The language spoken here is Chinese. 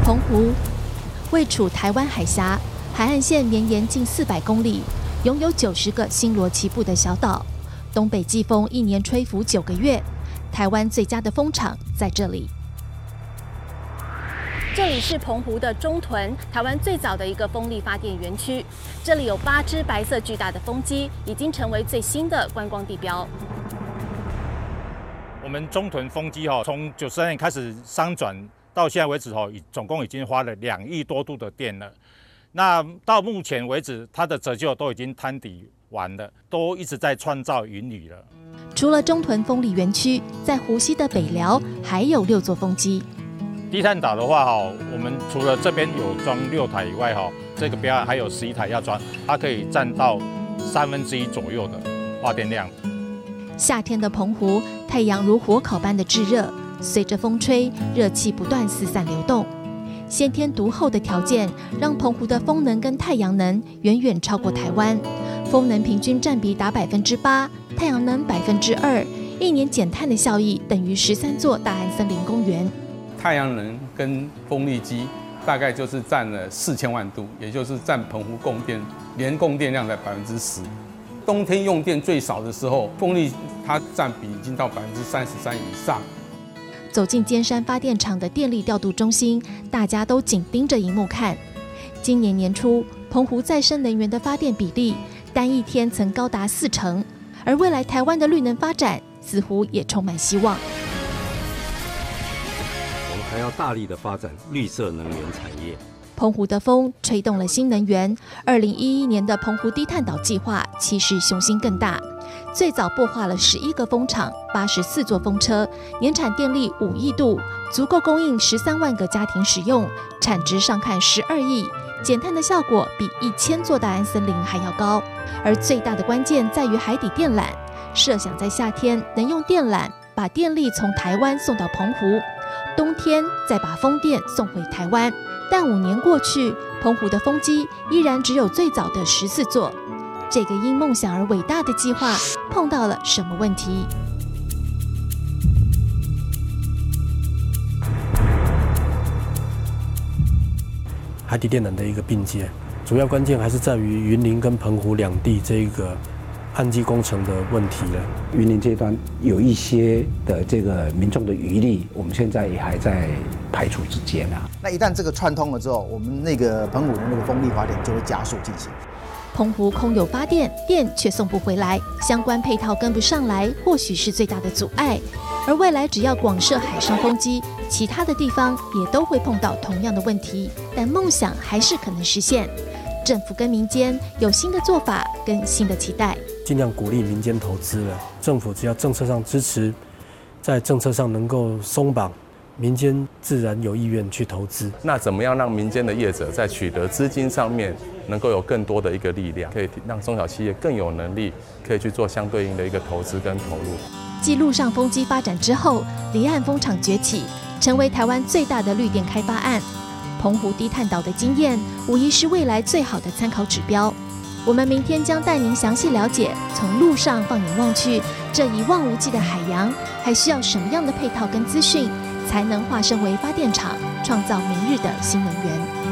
澎湖位处台湾海峡，海岸线绵延近400公里，拥有90个星罗棋布的小岛。东北季风一年吹拂9个月，台湾最佳的风场在这里。这里是澎湖的中屯，台湾最早的一个风力发电园区。这里有8只白色巨大的风机，已经成为最新的观光地标。 我们中屯风机从92年开始商转，到现在为止总共已经花了2亿多度的电了。那到目前为止，它的折旧都已经摊底完了，都一直在创造盈余了。 除了中屯风力园区，在湖西的北寮还有6座风机。 低碳岛的话我们除了这边有装6台以外这个标案还有11台要装，它可以占到1/3左右的发电量。 夏天的澎湖，太阳如火烤般的炙热，随着风吹，热气不断四散流动。先天独厚的条件，让澎湖的风能跟太阳能远远超过台湾。风能平均占比达8%，太阳能2%，一年减碳的效益等于13座大安森林公园。 太阳能跟风力机大概就是占了4000万度，也就是占澎湖供电年供电量的10%。冬天用电最少的时候，风力它占比已经到33%以上。 走进尖山发电厂的电力调度中心，大家都紧盯着荧幕看。今年年初，澎湖再生能源的发电比例单一天曾高达40%，而未来台湾的绿能发展似乎也充满希望。 我们还要大力的发展绿色能源产业。 澎湖的风吹动了新能源。2011年的澎湖低碳岛计划其实雄心更大，最早擘画了11个风场、84座风车，年产电力5亿度，足够供应13万个家庭使用，产值上看12亿，减碳的效果比1000座大安森林还要高。而最大的关键在于海底电缆，设想在夏天能用电缆把电力从台湾送到澎湖，冬天再把风电送回台湾。但5年过去，澎湖的风机依然只有最早的14座。这个因梦想而伟大的计划碰到了什么问题？ 海底电缆的一个并接，主要关键还是在于云林跟澎湖两地这个岸基工程的问题了。 云林这端有一些的这个民众的余力，我们现在也还在排除之间啊。 那一旦这个串通了之后，我们那个澎湖的那个风力发电就会加速进行。 澎湖空有发电，电却送不回来，相关配套跟不上来，或许是最大的阻碍。而未来只要广设海上风机，其他的地方也都会碰到同样的问题。但梦想还是可能实现。政府跟民间有新的做法跟新的期待， 尽量鼓励民间投资了。政府只要政策上支持，在政策上能够松绑，民间自然有意愿去投资。 那怎么样让民间的业者在取得资金上面能够有更多的一个力量，可以让中小企业更有能力，可以去做相对应的一个投资跟投入。 继陆上风机发展之后，离岸风场崛起，成为台湾最大的绿电开发案。澎湖低碳岛的经验，无疑是未来最好的参考指标。我们明天将带您详细了解，从陆上放眼望去，这一望无际的海洋，还需要什么样的配套跟资讯，才能化身为发电厂，创造明日的新能源。